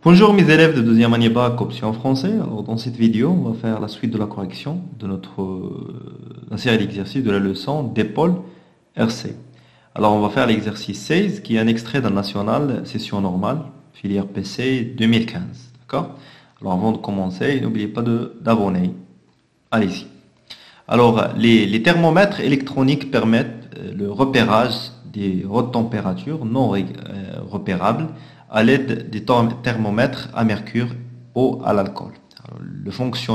Bonjour mes élèves de deuxième année bac option français. Alors dans cette vidéo, on va faire la suite de la correction de la série d'exercices de la leçon d'épaule RC. Alors on va faire l'exercice 16 qui est un extrait d'un national session normale, filière PC 2015. D'accord? Alors avant de commencer, n'oubliez pas d'abonner. Allez-y. Alors les thermomètres électroniques permettent le repérage des hautes températures non repérables à l'aide des thermomètres à mercure ou à l'alcool. Le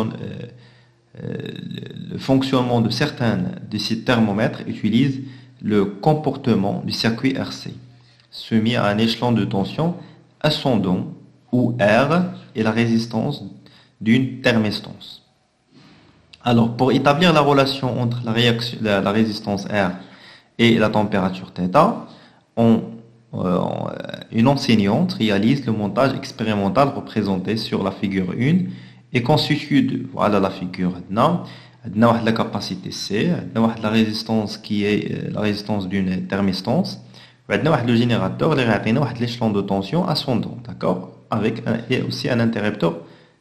fonctionnement de certains de ces thermomètres utilise le comportement du circuit RC, soumis à un échelon de tension ascendant où R est la résistance d'une thermistance. Alors, pour établir la relation entre la résistance R et la température θ, une enseignante réalise le montage expérimental représenté sur la figure 1 et constitue de, voilà la figure la capacité C, la résistance qui est la résistance d'une thermistance, le générateur, l'échelon de tension ascendant, d'accord, avec et aussi un interrupteur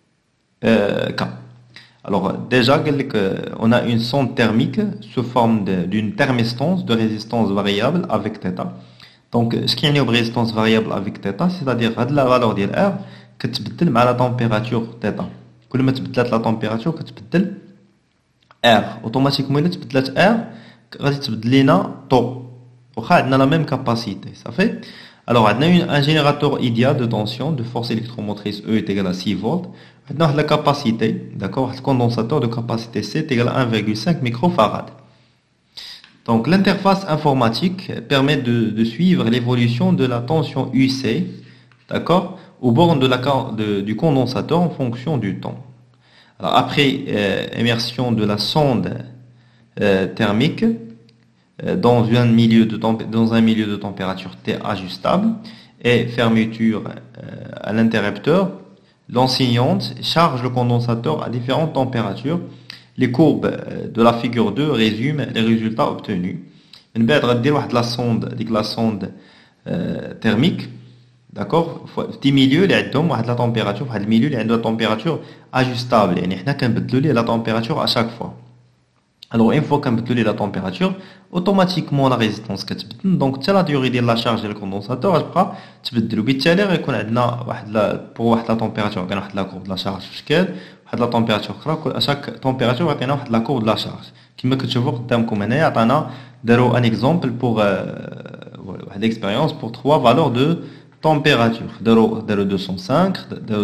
K. Alors déjà, on a une sonde thermique sous forme d'une thermistance de résistance variable avec θ. Donc, ce qui est une résistance variable avec θ, c'est-à-dire la valeur de R qui تبدل مع la température θ. كل ما تبدلت la température كتبدل R. Automatiquement, إلا تبدلت R غادي تبدل لنا طو. واخا عندنا la même capacité, ça fait. Alors, on a un générateur idéal de tension de force électromotrice E est égal à 6 volts. On a la capacité, d'accord, le condensateur de capacité C est égal à 1,5 microfarad. Donc l'interface informatique permet de suivre l'évolution de la tension UC, d'accord, aux bornes du condensateur en fonction du temps. Alors, après immersion de la sonde thermique dans un milieu de température T ajustable et fermeture à l'interrupteur, l'enseignante charge le condensateur à différentes températures. Les courbes de la figure 2 résument les résultats obtenus. On va la sonde thermique, d'accord, petit milieu اللي عندهم واحد la température, واحد milieu اللي عنده la température ajustable, يعني حنا كنبدلوا ليه la température à chaque fois. Alors une fois كنبدلوا ليه la température, automatiquement la résistance كتبدل. Donc حتى la durée ديال la charge ديال الكوندونساتور غتبقى تبدل, وبالتالي غيكون عندنا واحد la température عندنا واحد la courbe de la charge في شكل واحد لا تمبيراتور اخرى. اشاك تمبيراتور يعطينا واحد لا كورب لا شارج كما كتشوفوا قدامكم هنايا. عطانا داروا ان اكزامبل بور واحد اكسبيريونس بور 3 فالور دو تمبيراتور. داروا 205 داروا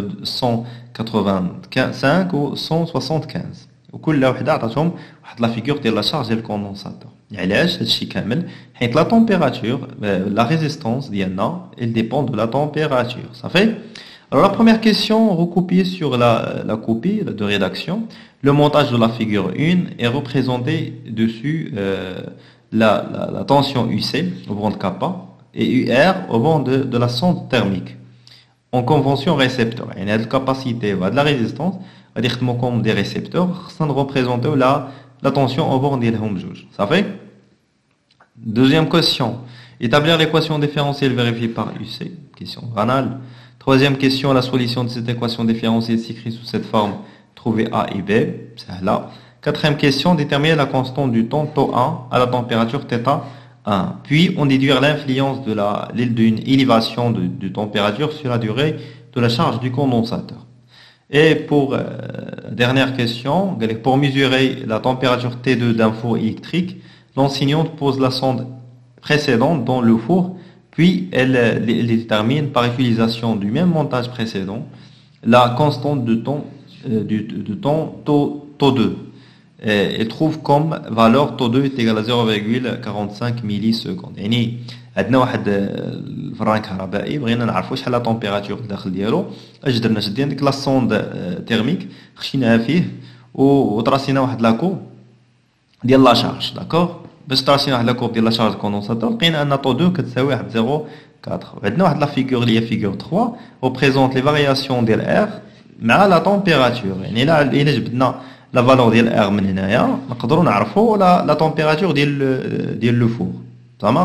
185 و 175 وكل وحده عطاتهم واحد لا فيغور ديال لا شارج ديال الكوندونساتور. علاش هادشي كامل؟ حيت لا تمبيراتور لا ريزيستانس ديالنا elle dépend de la température. صافي. Alors la première question recopiée sur la copie de rédaction, le montage de la figure 1 est représenté dessus la tension UC au bord de kappa et UR au bord de la sonde thermique en convention récepteur. Il y a de capacité de la résistance comme des récepteurs sans représenter la tension au bord ديالهم جوج. Ça fait. Deuxième question, établir l'équation différentielle vérifiée par UC, question banale. Troisième question, la solution de cette équation différentielle s'écrit sous cette forme. Trouver A et B, c'est là. Quatrième question, déterminer la constante du temps τ1 à la température θ1. Puis, on déduire l'influence d'une élévation de température sur la durée de la charge du condensateur. Et pour dernière question, pour mesurer la température T2 d'un four électrique, l'enseignante pose la sonde précédente dans le four. Puis, elle détermine par utilisation du même montage précédent la constante de temps τ2. Elle trouve comme valeur τ2 est égal à 0,45 millisecondes. يعني عندنا واحد الفران كهربائي بغينا نعرفوا شحال لا تمبيراتور الداخل ديالو. اش درنا؟ شدينا ديك لا سوند تيرميك خشيناها فيه وطراسينا واحد لاكو ديال لا شارج, داكور. باش تراسينا واحد لا كورب ديال لا شارج كوندونساتور لقينا ان طو 2 كتساوي واحد 0.4. عندنا واحد لا فيغور اللي هي فيغور 3 représente les variations ديال R مع لا تمبيراتور. يعني الا جبدنا لا فالور ديال R من هنايا نقدروا نعرفوا لا تمبيراتور ديال لو فور. Ça marche.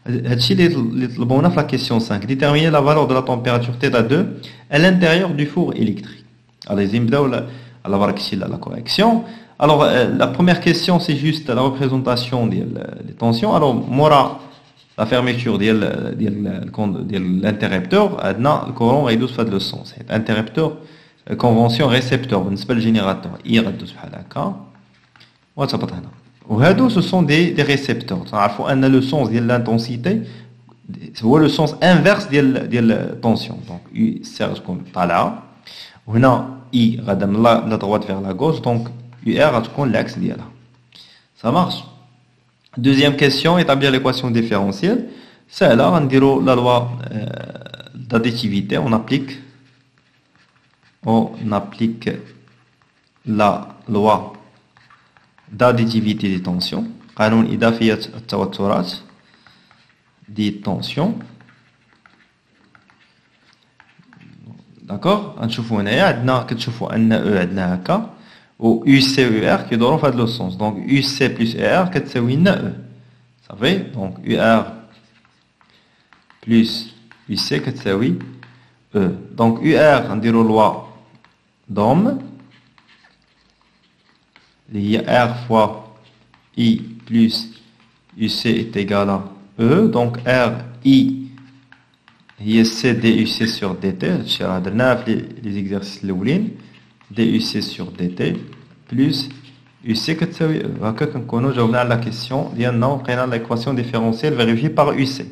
هادشي اللي طلبونا في la question 5. Déterminer la valeur de la température θ2 à l'intérieur du four électrique. Alors, ils نبداو على برك شي la correction. Alors, la première question, c'est juste la représentation des tensions. Alors, mora la fermeture de l'interrupteur, le courant va يدوز في هذا le sens. Interrupteur, convention récepteur, بالنسبة للجينيراتور. يغدوز بحال هكا. وتهبط هنا. وهادو ce sont des récepteurs. نعرفوا أن le sens ديال l'intensité هو le sens inverse ديال tension. Donc, U سير تكون طالعة. وهنا I غادا من la droite vers la gauche. Donc, UR غتكون l'axe ديالها. Ça marche. Deuxième question, établir l'équation différentielle. Ça là, on dirait la loi d'additivité. On applique la loi d'additivité des tensions. قانون إضافية التوترات des tensions. D'accord. نشوفوا هنايا عندنا كتشوفوا أن E عندنا هكا. Ou UC UR qui doit faire le sens. Donc UC plus UR كتساوي لنا E. Ça fait donc UR plus UC كتساوي E. Donc UR نديرو loi d'Ohm اللي هي R fois I plus UC est égal à E. Donc R I هي C DUC sur DT. هادشي راه درناه في les exercices الأولين. DUC sur DT plus UC كتساوي E. هكا كنكونوا جاوبنا على la question ديالنا ولقينا l'équation différentielle vérifiée par UC.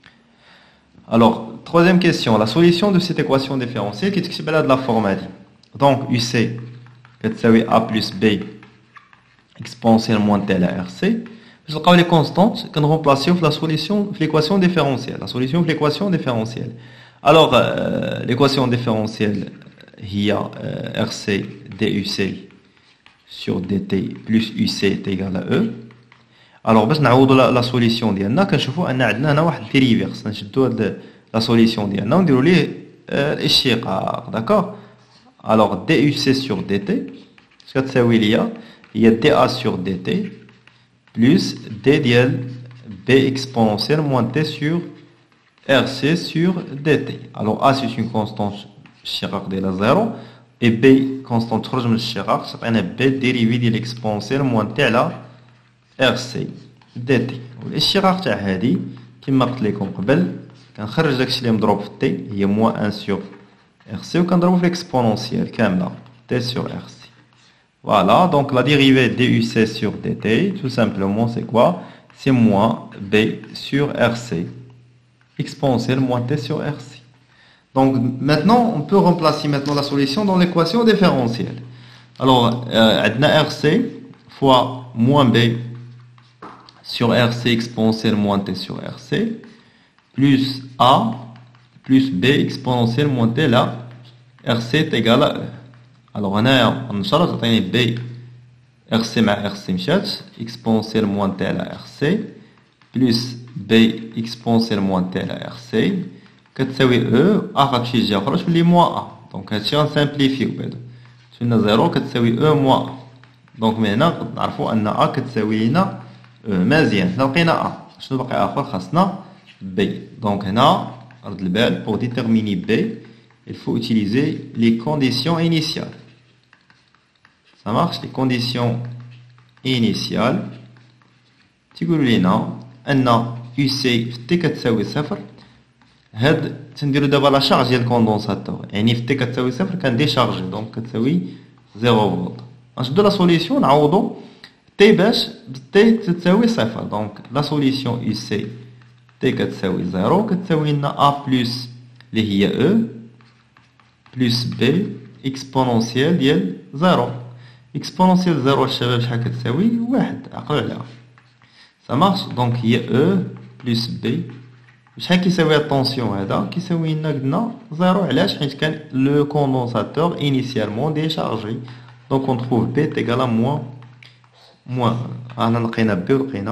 Alors, troisième question, la solution de cette équation différentielle qui est de la forme هادي. Donc UC كتساوي A plus B exponentielle moins T à la RC. باش نلقاو les constantes كنرمبلاسيو في la solution في l'équation différentielle. La solution في l'équation différentielle. Alors, l'équation différentielle هي RC DUC sur dt plus UC est égal à E. Alors باش نعوضوا la solution ديالنا كنشوفوا ان عندنا هنا واحد التريفيرس. نشدوا هاد la solution ديالنا ونديروا ليه الاشتقاق. داكور. Alors DUC sur dt اش كتساوي ليا هي dA sur dt plus d ديال B exponentielle moins T sur RC sur dt. Alors A c'est une constante الاشتقاق ديالها 0 et B constante تخرج من الاشتقاق تعطينا B dérivée ديال exponentielle moins T على RC dt. والاشتقاق تاع هادي كما قلت لكم قبل كنخرج داكشي اللي مضروب في T هي moins 1 sur RC وكنضربو في l'exponentielle كاملة T sur RC. Voilà, donc la dérivée DUC sur dt, tout simplement c'est quoi? C'est moins B sur RC exponentielle moins T sur RC. Donc maintenant, on peut remplacer maintenant la solution dans l'équation différentielle. Alors, عندنا RC fois moins B sur RC exponentielle moins T sur RC plus A plus B exponentielle moins T là, RC est égal à E. Alors هنايا نشرط تعطيني B RC مع RC مشات exponentielle moins T على RC plus B exponentielle moins T على RC كتساوي E A غتمشي لجهة أخرى تولي moins A. دونك هادشي غنسامبليفيو بعدا تولينا 0 كتساوي E moins A. دونك من هنا نعرفو أن A كتساوي لنا E. مزيان حنا لقينا A. شنو باقي آخر؟ خاصنا B. دونك هنا رد البال pour déterminer B il faut utiliser les conditions initiales. Ça marche, les conditions initiales. تيقولوا لنا أن UC في T كتساوي صفر. هاد تنديرو دابا لا شارج ديال الكوندونساتور. يعني في T كتساوي صفر كنديشارجي دونك كتساوي 0 فولت. نشدو لا سوليسيون نعوضو T باش T تساوي صفر. دونك لا سوليسيون UC T كتساوي 0 كتساوي لنا A بلس اللي هي E plus B exponentielle ديال 0. exponentielle 0 الشباب شحال كتساوي 1 عقلوا عليها. ça marche donc هي E plus B شحال كيساوي الطونسيون هذا كيساوي لنا قلنا 0 علاش حيت كان لو كوندونساتور initialement déchargé donc on trouve B est égal à moins انا لقينا B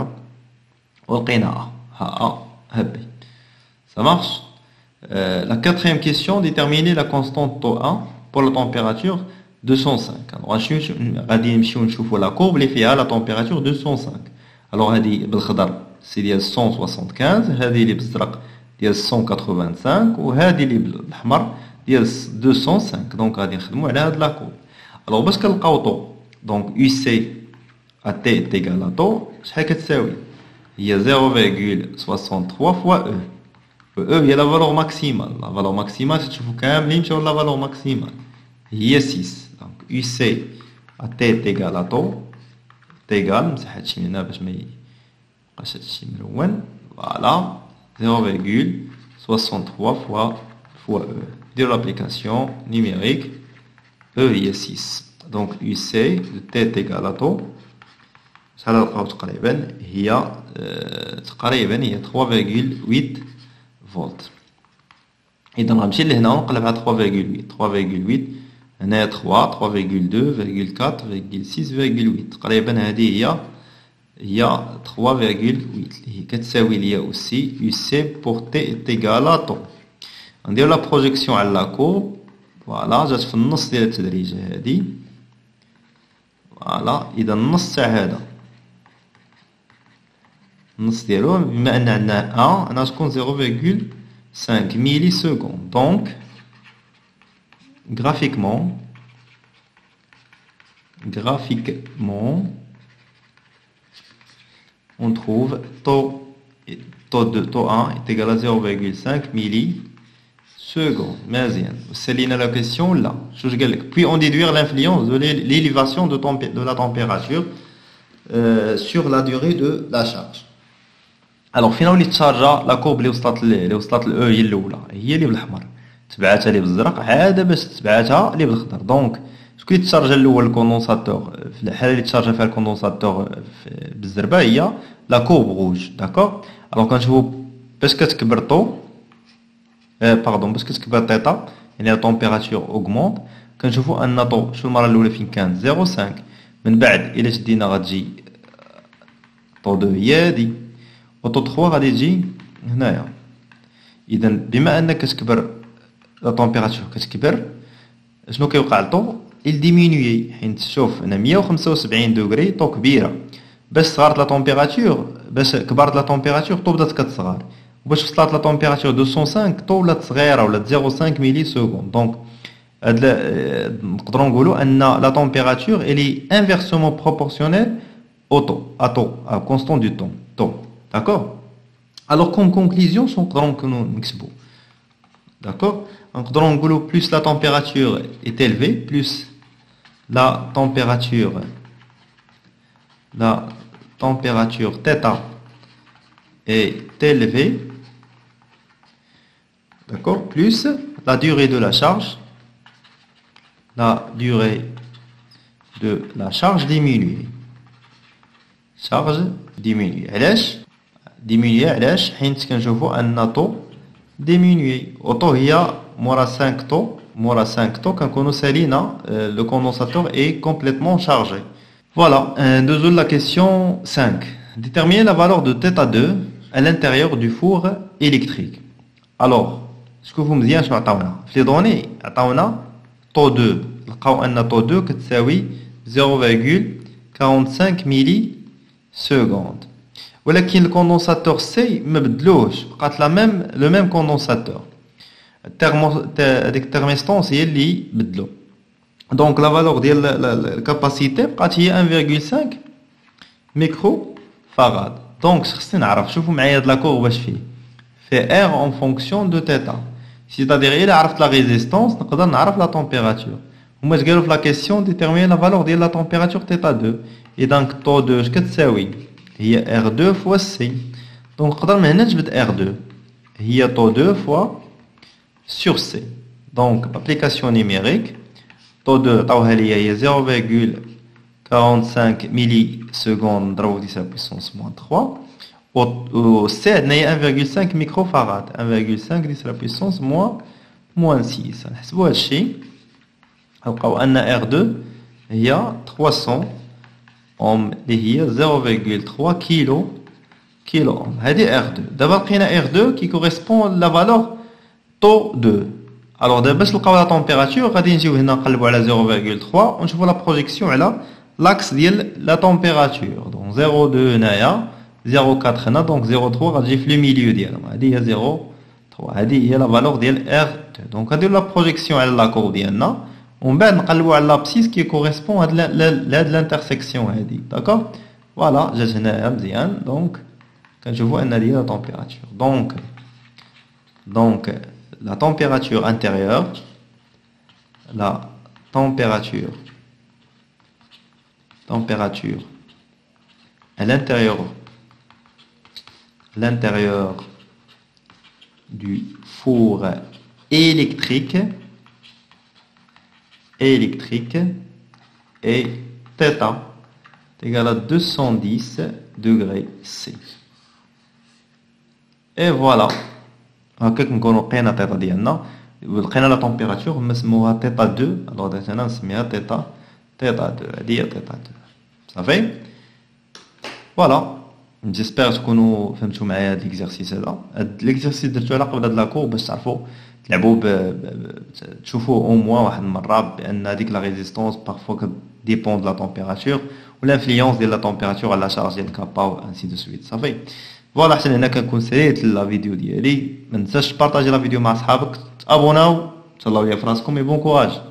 ولقينا A ها B. ça marche. La quatrième question, déterminer la constante τ1 pour la température 205. Alors, غادي نمشيو نشوفوا la courbe اللي فيها la température 205. Alors هذه بالخضر سي ديال 175 هذه اللي بالزرق ديال 185 وهذه اللي بالاحمر ديال 205 دونك غادي نخدموا على هاد لاكور الوغ باش كنلقاو طو دونك يو سي ا تي تيغال ا طو شحال كتساوي هي 0.63 فوا او او هي لا فالور ماكسيمال لا فالور ماكسيمال تشوفوا كاملين مشاو لا فالور ماكسيمال هي 6 دونك يو سي ا تي تيغال ا طو تيغال نمسح هادشي من هنا باش ما يبقاش هادشي مرون فوالا 0.63 fois او ديروا لابليكاسيون نيميريك او هي 6 دونك يو سي دو تي تيغال ا طو شحال لقاو تقريبا هي تقريبا هي 3.8 فولت اذا غنمشي لهنا ونقلب على 3.8 هنايا 3.2 4.6.8 تقريبا هذه هي 3.8 اللي هي كتساوي ليا اوسي يو سي بور تي تيغال ا طو ندير لا بروجيكسيون على لا كورب فوالا جات في النص ديال التدريجه هذه فوالا اذا النص تاع هذا النص ديالو بما ان عندنا انا تكون 0.5 ميلي سكوند دونك graphiquement on trouve taux 1 est égal à 0.5 millisecondes. مزيان سالينا la question là شوش قال لك puis on déduire l'influence de l'élévation de la température sur la durée de la charge. alors فين وليت تشارجا لا كورب اللي وصلت لاو هي الاولى هي اللي بالاحمر تبعاتها اللي بالزرق عاد باش تبعاتها اللي بالخضر دونك شكون اللي تشارجا الاول الكوندونساتور في الحاله اللي تشارجا فيها الكوندونساتور بالزربه هي لا كورب روج داكور الوغ كنشوفوا باش كتكبر طو باردون باش كتكبر تيتا يعني لا طومبيراتور اوغمونط كنشوفوا ان طو شو المره الاولى فين كانت 0.5 من بعد الا شدينا غتجي طو 2 هي هادي وطو 3 غادي تجي هنايا اذا بما انك كتكبر لا طومبيراتور كتكبر شنو كيوقع لطو il diminue حيت شوف انا 175 دوغري طو كبيره باش صغرت لا طومبيراتور باش كبرت لا طومبيراتور طو بدات كتصغر وباش وصلت لا طومبيراتور 205 طو ولات صغيره ولات 0.5 ميلي سكوند دونك هاد نقدروا نقولوا ان لا طومبيراتور الي انفيرسومون بروبورسيونيل au taux à constant du temps d'accord alors comme conclusion نقدروا نكتبوا d'accord نقدروا نقولوا plus la température est élevée plus la température θ est élevée d'accord plus la durée de la charge diminue علاش ديمينيي علاش حيت كنشوفوا ان طو ديمينيي اوطو هي مورا 5 طو كنكونوا سالينا لو كوندونساتور est complètement chargé voilà nous la question 5 déterminer la valeur de θ2 à l'intérieur du four électrique alors شوفوا مزيان شنو عطاونا في لي دوني عطاونا طو 2 لقاو ان طو 2 كتساوي 0.45 ميلي سكوند ولكن الكوندونساتور سي ما بدلوش بقات لو ميم كوندونساتور هذيك الترميستونس هي اللي بدلو دونك لا فالور ديال الكاباسيتي بقات هي 1.5 ميكرو فاراد دونك خصني نعرف شوفوا معايا هاد لاكور واش فيه ار اون فونكسيون دو تيتا سيتادير الا عرفت لا ريزيستونس نقدر نعرف لا تمبيراتور هما اش قالوا في لا كيسيون ديتيرميني لا فالور ديال لا تمبيراتور تيتا 2 اي دونك طو 2 اش كتساوي هي R2 fois C donc نقدر من هنا نجبد R2 هي طو 2 fois sur C donc application numérique طو 2 عطاوها ليا هي 0.45 ميلي سكوند نضربو في 10 puissance moins 3 و C عندنا هي 1.5 ميكرو فاراد 1.5 10 puissance moins 6 نحسبو هادشي نلقاو ان R2 هي 300 اللي هي 0.3 كيلو اوم هذه R2 دابا لقينا R2 كي كوريسبون لا فالور طو 2 الوغ دابا باش نلقاو لا طومبيراتور غادي نجيو هنا نقلبوا على 0.3 ونشوفوا لا بروجيكسيون على لاكس ديال لا طومبيراتور دونك 0.2 هنايا 0,4 هنا دونك 0,3 غتجي في لو ميليو ديالهم. هذه هي 0,3 هذه هي لا فالور ديال R2. دونك نديرو لا بروجيكسيون على لاكور ديالنا ومن بعد نقلبو على لابسيس كي كوريسبون لهاد لانترسيكسيون هادي. داكور فوالا جات هنايا مزيان. دونك كنشوفو ان هادي هي لا طومبيراتور. دونك la température intérieure, la température à l'intérieur du four électrique est θ égale à 210 degrés C. Et voilà. هكاك نكونو لقينا تيتا ديالنا لقينا لا طومبيراتور نسموها تيتا 2. الوغ درت هنا نسميها تيتا 2. هادي هي تيتا 2 صافي. فوالا جيسبيغ تكونوا فهمتوا معايا هاد ليكزارسيس هذا. هاد ليكزارسيس درتو على قبل هاد لاكور باش تعرفوا تلعبوا تشوفوا او موان واحد المره بان هذيك لا ريزيستونس بارفو كديبون د لا طومبيراتور والانفلونس ديال لا طومبيراتور على لا شارج ديال كابا و انسي دو سويت صافي. فوالا حتى هنا كنكون ساليت لا فيديو ديالي. ما تنساش تبارطاجي لا فيديو مع صحابك تابوناو تهلاو ليا فراسكم. اي بون كوراج.